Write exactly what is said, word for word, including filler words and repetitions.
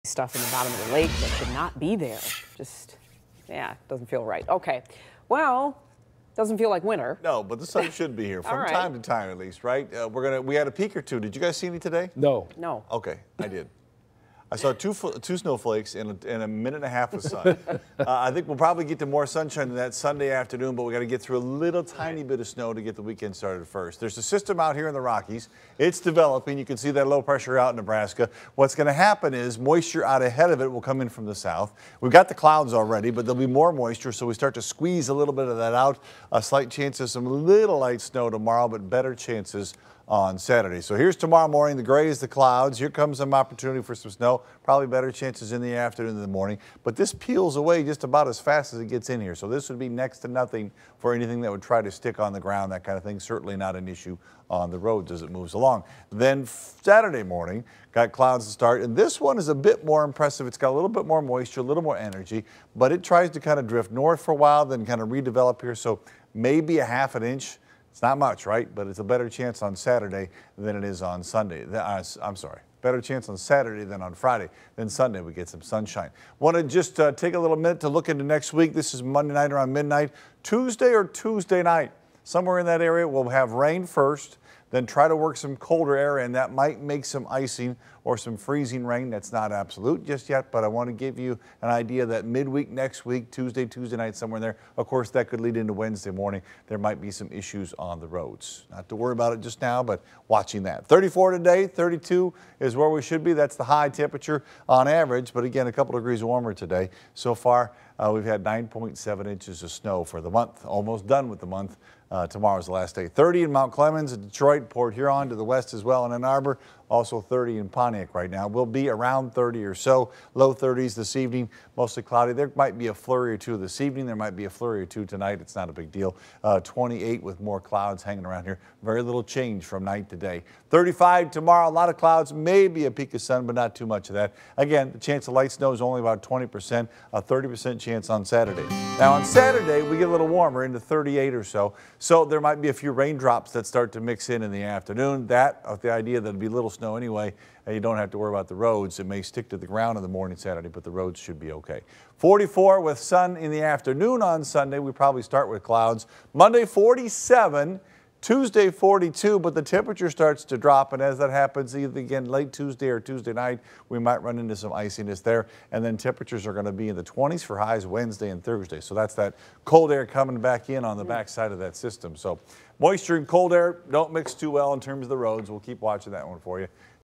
stuff in the bottom of the lake that should not be there. Just, yeah, doesn't feel right. Okay, well, doesn't feel like winter. No, but the sun should be here from right. time to time, at least, right? Uh, we're gonna. We had a peak or two. Did you guys see any today? No. No. Okay, I did. I saw two two snowflakes in a, in a minute and a half of sun. uh, I think we'll probably get to more sunshine that Sunday afternoon, but we got to get through a little tiny bit of snow to get the weekend started first. There's a system out here in the Rockies. It's developing. You can see that low pressure out in Nebraska. What's going to happen is moisture out ahead of it will come in from the south. We've got the clouds already, but there'll be more moisture, so we start to squeeze a little bit of that out. A slight chance of some little light snow tomorrow, but better chances on Saturday. So here's tomorrow morning. The gray is the clouds. Here comes some opportunity for some snow. Probably better chances in the afternoon than the morning. But this peels away just about as fast as it gets in here. So this would be next to nothing for anything that would try to stick on the ground, that kind of thing. Certainly not an issue on the roads as it moves along. Then Saturday morning, got clouds to start. And this one is a bit more impressive. It's got a little bit more moisture, a little more energy, but it tries to kind of drift north for a while, then kind of redevelop here. So maybe a half an inch. It's not much, right? But it's a better chance on Saturday than it is on Sunday. Uh, I'm sorry, better chance on Saturday than on Friday. Then Sunday we get some sunshine. Want to just uh, take a little minute to look into next week. This is Monday night around midnight. Tuesday or Tuesday night, somewhere in that area, we'll have rain first, then try to work some colder air in. That might make some icing or some freezing rain. That's not absolute just yet, but I want to give you an idea that midweek next week, Tuesday, Tuesday night, somewhere in there. Of course, that could lead into Wednesday morning. There might be some issues on the roads. Not to worry about it just now, but watching that. thirty-four today, thirty-two is where we should be. That's the high temperature on average, but again, a couple degrees warmer today. So far, uh, we've had nine point seven inches of snow for the month. Almost done with the month. Uh, tomorrow's the last day. thirty in Mount Clemens, Detroit, Port Huron to the west as well, and Ann Arbor. Also thirty in Pontiac right now. We'll be around thirty or so. Low thirties this evening, mostly cloudy. There might be a flurry or two this evening. There might be a flurry or two tonight. It's not a big deal. Uh, twenty-eight with more clouds hanging around here. Very little change from night to day. thirty-five tomorrow, a lot of clouds, maybe a peak of sun, but not too much of that. Again, the chance of light snow is only about twenty percent, a thirty percent chance on Saturday. Now on Saturday, we get a little warmer into thirty-eight or so. So there might be a few raindrops that start to mix in in the afternoon. That, of the idea that it'll be little snow anyway, and you don't have to worry about the roads. It may stick to the ground in the morning Saturday, but the roads should be okay. forty-four with sun in the afternoon on Sunday. We probably start with clouds. Monday, forty-seven. Tuesday, forty-two, but the temperature starts to drop, and as that happens, either again late Tuesday or Tuesday night, we might run into some iciness there, and then temperatures are going to be in the twenties for highs Wednesday and Thursday. So that's that cold air coming back in on the back side of that system. So moisture and cold air don't mix too well in terms of the roads. We'll keep watching that one for you.